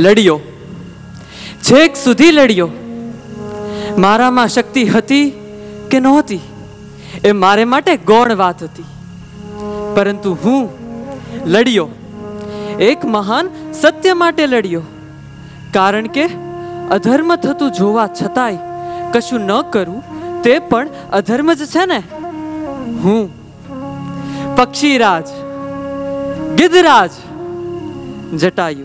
લડ્યો, છેક સુધી લડ્યો. મારામાં શક્તિ હતી કે નહોતી એ મારે માટે ગૌણ વાત હતી, પરંતુ હું લડ્યો, એક મહાન સત્ય માટે લડ્યો. કારણ કે અધર્મ થતું જોવા છતાંય કશું ન કરું તે પણ અધર્મ જ છે ને. હું પક્ષીરાજ, ગિધરાજ, જટાયુ.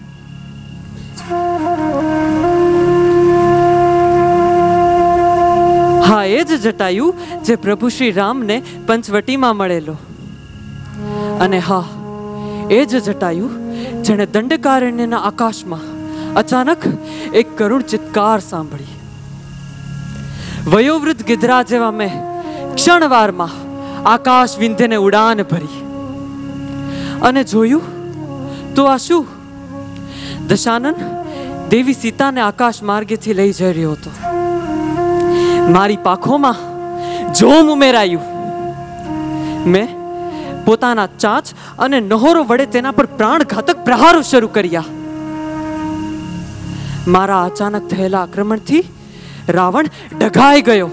હા, એ જ જટાયુ જે પ્રભુ શ્રી રામને પંચવટીમાં મળેલો. અને હા, એ જ જટાયુ જેણે દંડકારણ્યના આકાશમાં અચાનક એક કરુણ ચિત્કાર સાંભળી. વયોવૃદ્ધ ગિધરા જેવા મેં ક્ષણવારમાં આકાશ વિંધ્યને ઉડાન ભરી અને જોયું તો આ શું? દશાનન દેવી સીતાને આકાશ માર્ગેથી લઈ જઈ રહ્યો હતો. મારી પાંખોમાં જોમ ઉમેરાયું. મેં પોતાના ચાંચ અને નહોરો વડે તેના પર પ્રાણઘાતક પ્રહારો શરૂ કર્યા. મારા અચાનક થયેલા આક્રમણથી રાવણ ડઘાઈ ગયો.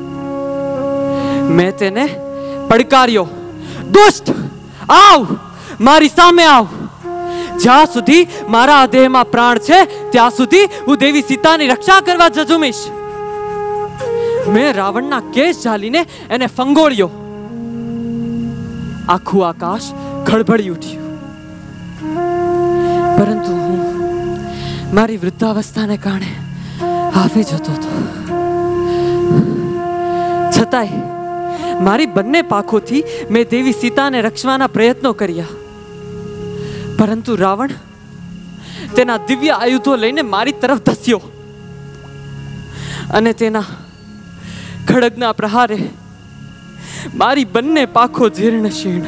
મેં તેને પડકાર્યો, દુષ્ટ, આવ, મારી સામે આવ. જ્યાં સુધી મારા દેહમાં પ્રાણ છે ત્યાં સુધી હું દેવી સીતાની રક્ષા કરવા ઝઝુમીશ. મેં રાવણના કેશ ઝાલીને એને ફંગોળ્યો. આખું આકાશ ખળભળી ઉઠ્યું. પરંતુ હું મારી વૃદ્ધાવસ્થાને કારણે હાફી જતો હતો. છતાંય મારી બંને પાંખોથી મેં દેવી સીતાને રક્ષવાના પ્રયત્નો કર્યા. પરંતુ રાવણ તેના દિવ્ય આયુધો લઈને મારી તરફ ધસ્યો અને તેના ખડગના પ્રહારે મારી બંને પાંખો જીર્ણ શીર્ણ.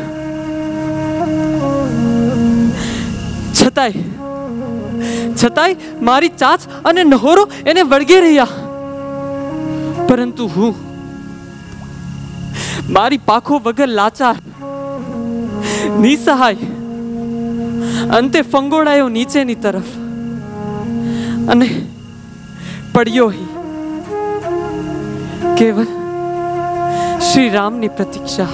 છતાંય મારી ચાંચ અને નહોરો એને વળગી રહ્યા. પરંતુ હું મારી પાંખો વગર લાચાર, નિસહાય, અંતે ફંગોળાયો નીચેની તરફ અને પડ્યો કેવલ શ્રી રામની પ્રતીક્ષા.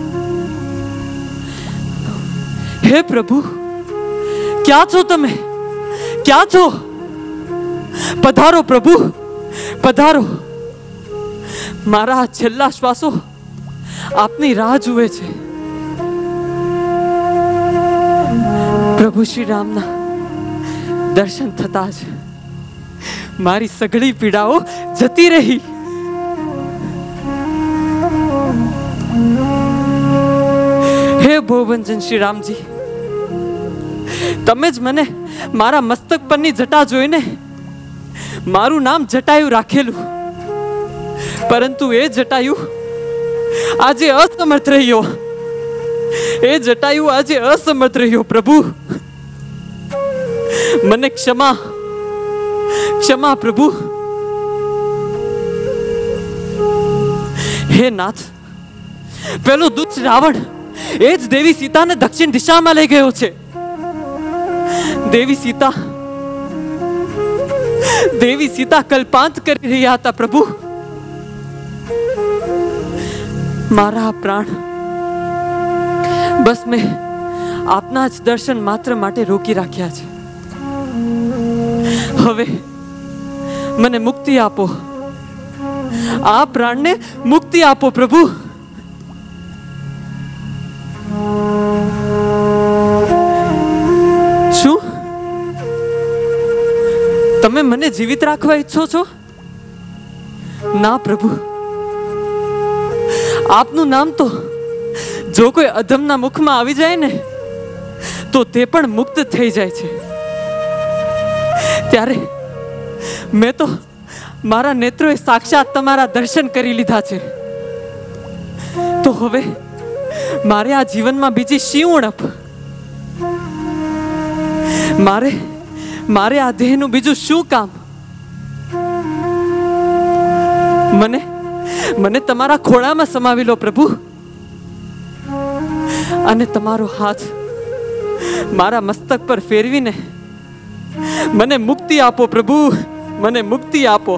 હે પ્રભુ, ક્યાં છો તમે? ક્યાં છો? પધારો પ્રભુ, પધારો. મારા છેલ્લા શ્વાસો આપની રાહ જુએ છે. પ્રભુ શ્રી રામના દર્શન થતા જ મારી સઘળી પીડાઓ જતી રહી. હે ભોવભંજન શ્રી રામજી, તમે જ મને મારા મસ્તક પરની જટા જોઈને મારું નામ જટાયુ રાખેલું. પરંતુ એ જટાયુ આજે અસમર્થ રહ્યો. એ જટાયુ આજે અસમર્થ રહ્યો. પ્રભુ, મને ક્ષમા, ક્ષમા પ્રભુ. હે નાથ, પેલો દુષ્ટ રાવણ એ જ દેવી સીતાને દક્ષિણ દિશામાં લઈ ગયો છે. દેવી સીતા કલ્પાંત કરી રહ્યા હતા. પ્રભુ, મારા પ્રાણ બસ મેં આપના જ દર્શન માત્ર માટે રોકી રાખ્યા છે. હવે મને મુક્તિ આપો. આ પ્રાણને મુક્તિ આપો પ્રભુ. શું તમે મને જીવિત રાખવા ઈચ્છો છો? ના પ્રભુ, આપનું નામ તો જો કોઈ અધમના મુખમાં આવી જાય ને તો તે પણ મુક્ત થઈ જાય છે. ત્યારે મેં તો મારા નેત્રોએ સાક્ષાત તમારા દર્શન કરી લીધા છે. તો હવે મારે આ જીવનમાં બીજી શી ઉણપ? મારે આ દેહનું બીજું શું કામ? મને તમારા ખોળામાં સમાવી લો પ્રભુ, અને તમારો હાથ મારા મસ્તક પર ફેરવીને મને મુક્તિ આપો પ્રભુ, મને મુક્તિ આપો.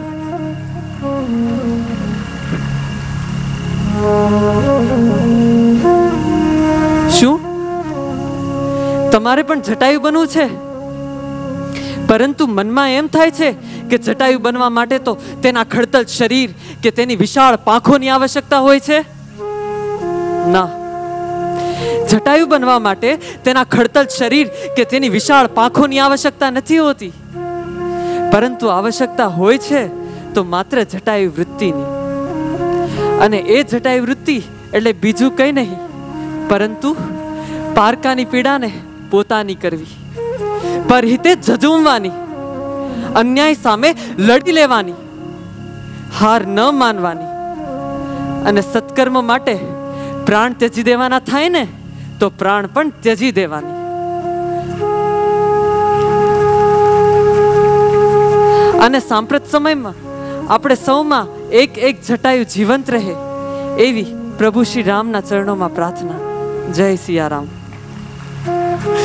શું તમારે પણ જટાયુ બનવું છે? પરંતુ મનમાં એમ થાય છે કે જટાયુ બનવા માટે તો તેના ખડતલ શરીર કે તેની વિશાળ પાંખોની આવશ્યકતા હોય છે. ના, જટાયુ બનવા માટે તેના ખડતલ શરીર કે તેની વિશાળ પાંખોની આવશ્યકતા નથી હોતી, પરંતુ આવશ્યકતા હોય છે તો માત્ર જટાયુ વૃત્તિની. અને એ જટાયુ વૃત્તિ એટલે બીજું કંઈ નહીં પરંતુ પારકાની પીડાને પોતાની કરવી, પરહિતે ઝઝૂમવાની, અન્યાય સામે લડી લેવાની, હાર ન માનવાની, અને સત્કર્મ માટે પ્રાણ ત્યજી દેવાના થાય ને તો પ્રાણ પણ ત્યજી દેવાની. અને સાંપ્રત સમયમાં આપણે સૌમાં એક એક જટાયુ જીવંત રહે એવી પ્રભુ શ્રી રામના ચરણોમાં પ્રાર્થના. જય સિયારામ.